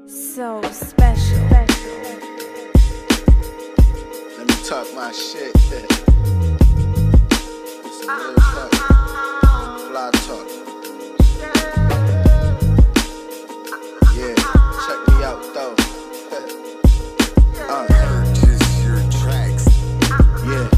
So special. Let me talk my shit. It's real talk. Fly talk. Yeah, check me out though. Purchase your tracks. Yeah.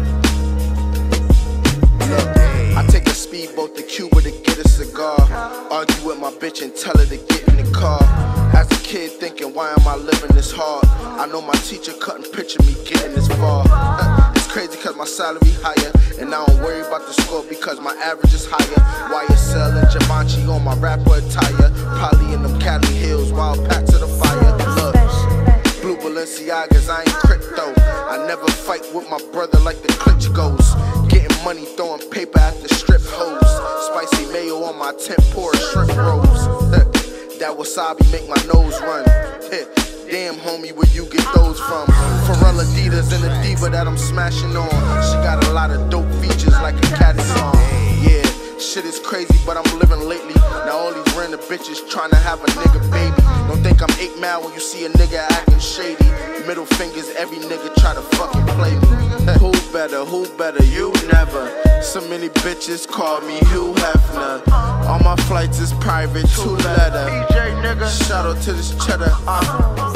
Look, I take a speedboat to Cuba to get a cigar. Argue with my bitch and tell her to get in the car. As a kid thinking, why am I living this hard? I know my teacher couldn't picture me getting this far. It's crazy cause my salary higher, and I don't worry about the score because my average is higher. YSL and Givenchy on my rapper attire. Probably in them Cali hills, wild packs of the fire. Look, blue Balenciagas, I ain't crypto. I never fight with my brother like the Klitschko's. Getting money, throwing paper at the strip hoes. Spicy mayo on my tempura shrimp rolls. That wasabi make my nose run. Damn homie, where you get those from? Pharrell Adidas and the diva that I'm smashing on. She got a lot of dope features like a Caddy song. Yeah, shit is crazy, but I'm living lately. Now all these random bitches trying to have a nigga baby. Don't think I'm 8 mad when you see a nigga acting shady. Middle fingers, every nigga try to fucking play me. Who better, you never. So many bitches call me Hugh Hefner. All my flights is private, 2-letter. Shout out to this cheddar.